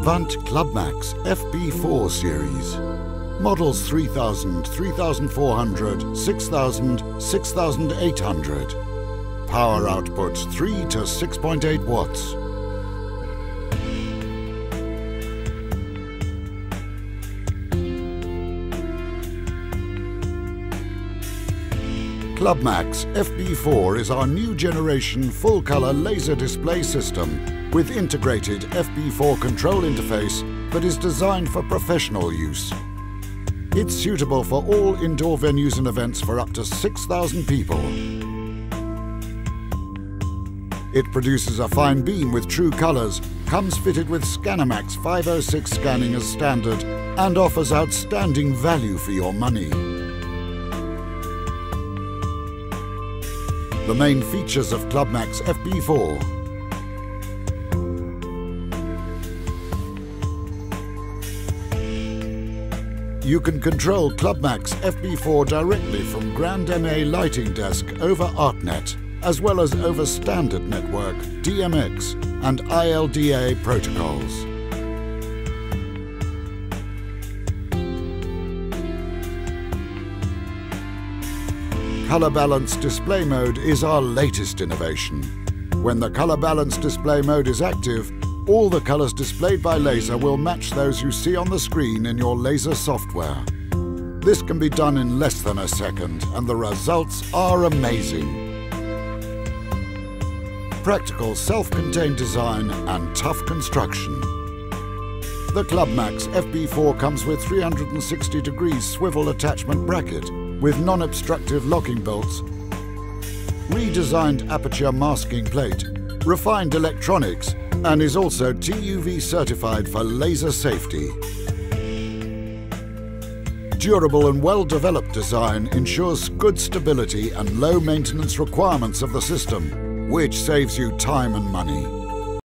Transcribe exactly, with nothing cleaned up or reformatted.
Kvant Clubmax F B four series. Models three thousand, three thousand four hundred, six thousand, six thousand eight hundred. Power output three to six point eight watts. Clubmax F B four is our new generation full-color laser display system with integrated F B four control interface that is designed for professional use. It's suitable for all indoor venues and events for up to six thousand people. It produces a fine beam with true colors, comes fitted with ScannerMax five oh six scanning as standard, and offers outstanding value for your money. The main features of Clubmax F B four. You can control Clubmax F B four directly from Grand M A Lighting Desk over ArtNet, as well as over Standard Network, D M X and I L D A protocols. Color Balance Display Mode is our latest innovation. When the Color Balance Display Mode is active, all the colors displayed by laser will match those you see on the screen in your laser software. This can be done in less than a second, and the results are amazing. Practical self-contained design and tough construction. The Clubmax F B four comes with three hundred sixty degree swivel attachment bracket with non-obstructive locking bolts, redesigned aperture masking plate, refined electronics, and is also T U V certified for laser safety. Durable and well-developed design ensures good stability and low maintenance requirements of the system, which saves you time and money.